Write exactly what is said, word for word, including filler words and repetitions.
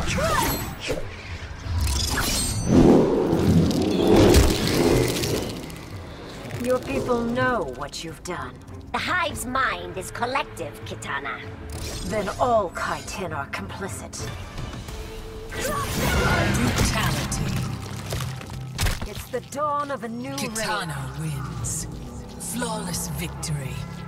Your people know what you've done. The Hive's mind is collective, Kitana. Then all Kaitin are complicit. Brutality. It's the dawn of a new reign. Kitana wins. Flawless victory.